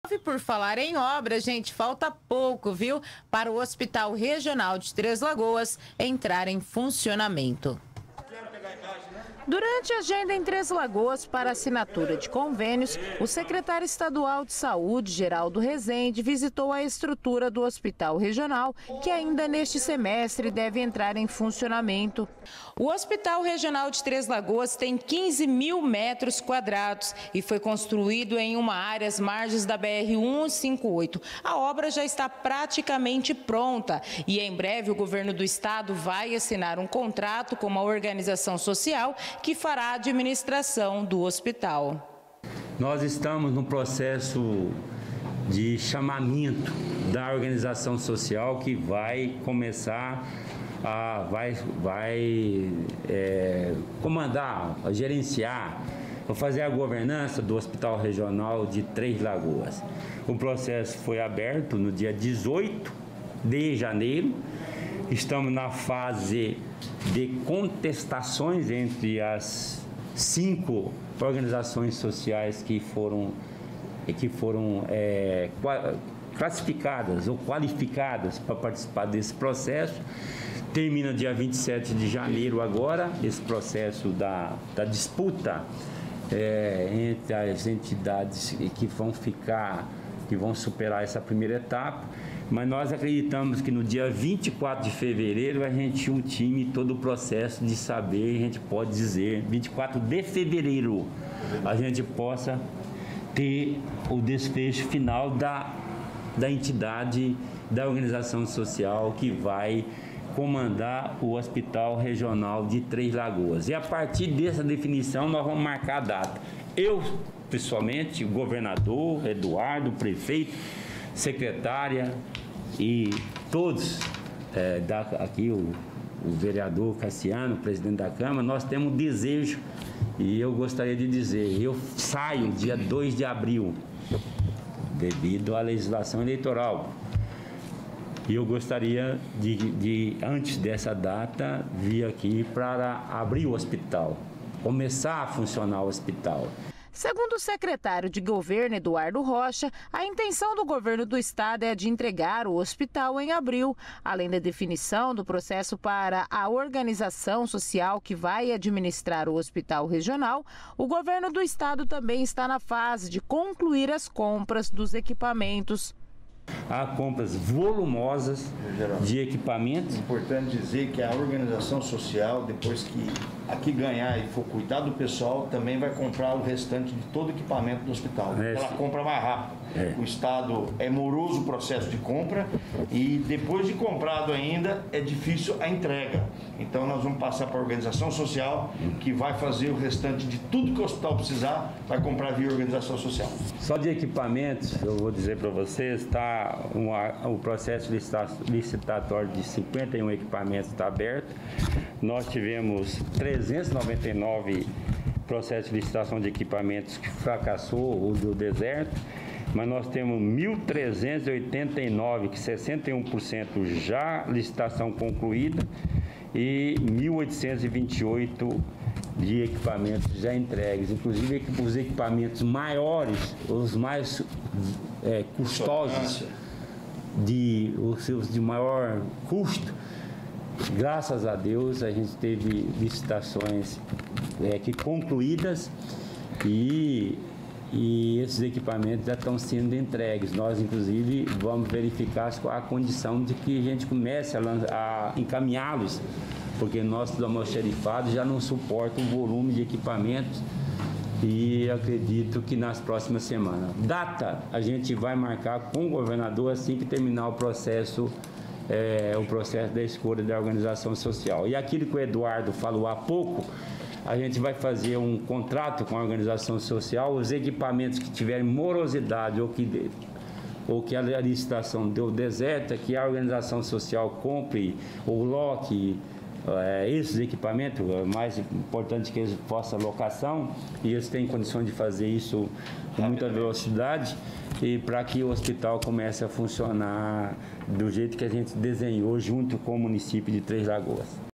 Por falar em obra, gente, falta pouco, viu, para o Hospital Regional de Três Lagoas entrar em funcionamento. Durante a agenda em Três Lagoas para assinatura de convênios, o secretário estadual de Saúde, Geraldo Rezende, visitou a estrutura do Hospital Regional, que ainda neste semestre deve entrar em funcionamento. O Hospital Regional de Três Lagoas tem 15 mil metros quadrados e foi construído em uma área às margens da BR-158. A obra já está praticamente pronta e em breve o governo do estado vai assinar um contrato com uma organização social que fará a administração do hospital. Nós estamos no processo de chamamento da organização social que vai começar comandar, gerenciar, fazer a governança do Hospital Regional de Três Lagoas. O processo foi aberto no dia 18 de janeiro. Estamos na fase de contestações entre as 5 organizações sociais que foram classificadas ou qualificadas para participar desse processo. Termina dia 27 de janeiro agora, esse processo da disputa entre as entidades que vão superar essa primeira etapa. Mas nós acreditamos que no dia 24 de fevereiro a gente ultime todo o processo de saber, a gente pode dizer, 24 de fevereiro, a gente possa ter o desfecho final da entidade, da organização social que vai comandar o Hospital Regional de Três Lagoas. E a partir dessa definição nós vamos marcar a data. Eu, pessoalmente, o governador, Eduardo, o prefeito, secretária e todos, aqui o vereador Cassiano, presidente da Câmara, nós temos um desejo e eu gostaria de dizer, eu saio dia 2 de abril, devido à legislação eleitoral. E eu gostaria de, antes dessa data, vir aqui para abrir o hospital, começar a funcionar o hospital. Segundo o secretário de Governo, Eduardo Rocha, a intenção do governo do estado é a de entregar o hospital em abril. Além da definição do processo para a organização social que vai administrar o hospital regional, o governo do estado também está na fase de concluir as compras dos equipamentos. Há compras volumosas de equipamentos. É importante dizer que a organização social, depois que aqui ganhar e for cuidar do pessoal, também vai comprar o restante de todo o equipamento do hospital. Ela compra mais rápido. O estado é moroso o processo de compra e depois de comprado ainda é difícil a entrega. Então nós vamos passar para a organização social que vai fazer o restante de tudo que o hospital precisar, vai comprar via organização social. Só de equipamentos, eu vou dizer para vocês, o processo licitatório de 51 equipamentos está aberto. Nós tivemos 399 processos de licitação de equipamentos que fracassou, o do deserto, mas nós temos 1.389, que 61% já licitação concluída, e 1.828 de equipamentos já entregues, inclusive os equipamentos maiores, os mais custosos, os seus de maior custo. Graças a Deus a gente teve licitações concluídas e esses equipamentos já estão sendo entregues. Nós, inclusive, vamos verificar a condição de que a gente comece a encaminhá-los, porque nosso almoxarifado já não suporta o volume de equipamentos e acredito que nas próximas semanas. Data a gente vai marcar com o governador assim que terminar o processo da escolha da organização social. E aquilo que o Eduardo falou há pouco, a gente vai fazer um contrato com a organização social, os equipamentos que tiverem morosidade ou que a licitação deu deserta, que a organização social compre ou loque esses equipamentos, mais importante que eles possam locação, e eles têm condições de fazer isso com muita velocidade, e para que o hospital comece a funcionar do jeito que a gente desenhou junto com o município de Três Lagoas.